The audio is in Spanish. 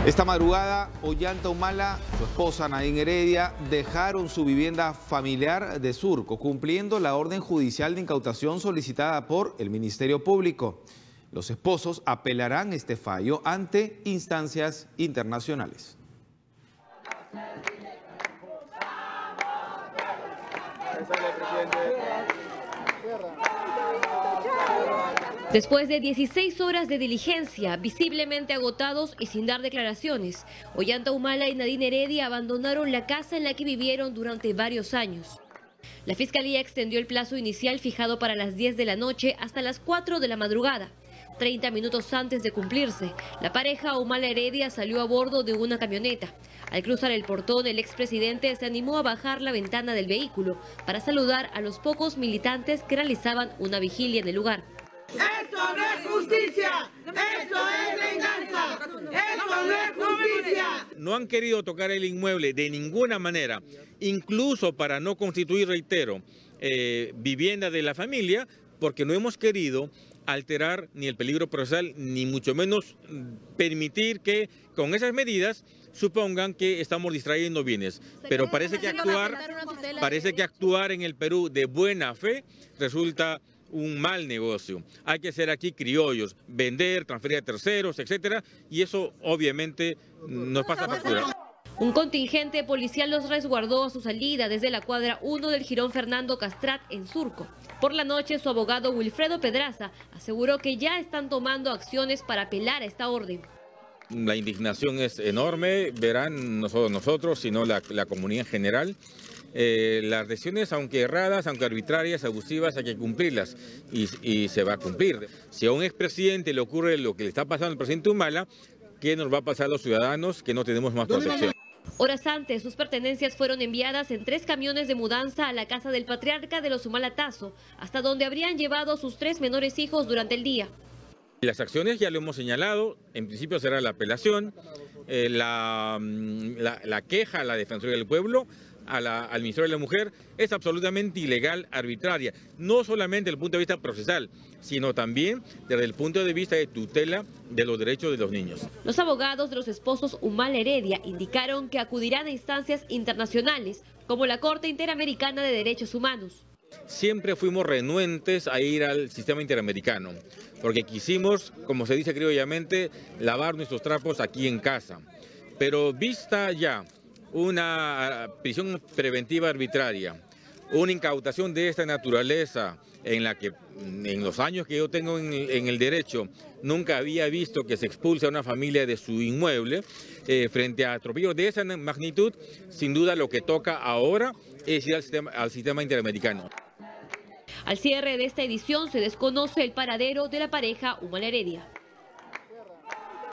Esta madrugada, Ollanta Humala, su esposa Nadine Heredia, dejaron su vivienda familiar de Surco, cumpliendo la orden judicial de incautación solicitada por el Ministerio Público. Los esposos apelarán este fallo ante instancias internacionales. Después de 16 horas de diligencia, visiblemente agotados y sin dar declaraciones, Ollanta Humala y Nadine Heredia abandonaron la casa en la que vivieron durante varios años. La Fiscalía extendió el plazo inicial fijado para las 10 de la noche hasta las 4 de la madrugada. 30 minutos antes de cumplirse, la pareja Humala Heredia salió a bordo de una camioneta. Al cruzar el portón, el expresidente se animó a bajar la ventana del vehículo para saludar a los pocos militantes que realizaban una vigilia en el lugar. ¡Eso no es justicia! ¡Eso es venganza! ¡Eso no es justicia! No han querido tocar el inmueble de ninguna manera, incluso para no constituir, reitero, vivienda de la familia, porque no hemos querido alterar ni el peligro procesal, ni mucho menos permitir que con esas medidas supongan que estamos distrayendo bienes. Pero parece que actuar en el Perú de buena fe resulta un mal negocio. Hay que ser aquí criollos, vender, transferir a terceros, etcétera, y eso obviamente nos pasa factura. Un contingente policial los resguardó a su salida desde la cuadra 1 del Jirón Fernando Castrat en Surco. Por la noche, su abogado Wilfredo Pedraza aseguró que ya están tomando acciones para apelar a esta orden. La indignación es enorme, verán no solo nosotros, sino la comunidad en general. Las decisiones, aunque erradas, aunque arbitrarias, abusivas, hay que cumplirlas y se va a cumplir. Si a un expresidente le ocurre lo que le está pasando al presidente Humala, ¿qué nos va a pasar a los ciudadanos que no tenemos más protección? Horas antes, sus pertenencias fueron enviadas en 3 camiones de mudanza a la casa del patriarca de los Humala Tazo, hasta donde habrían llevado sus 3 menores hijos durante el día. Las acciones ya lo hemos señalado, en principio será la apelación, la queja a la Defensoría del Pueblo, al Ministerio de la Mujer, es absolutamente ilegal, arbitraria, no solamente desde el punto de vista procesal, sino también desde el punto de vista de tutela de los derechos de los niños. Los abogados de los esposos Humala Heredia indicaron que acudirán a instancias internacionales, como la Corte Interamericana de Derechos Humanos. Siempre fuimos renuentes a ir al sistema interamericano, porque quisimos, como se dice criollamente, lavar nuestros trapos aquí en casa. Pero vista ya una prisión preventiva arbitraria, una incautación de esta naturaleza en la que en los años que yo tengo en el derecho nunca había visto que se expulse a una familia de su inmueble, frente a atropellos de esa magnitud, sin duda lo que toca ahora es ir al sistema interamericano. Al cierre de esta edición se desconoce el paradero de la pareja Humala Heredia.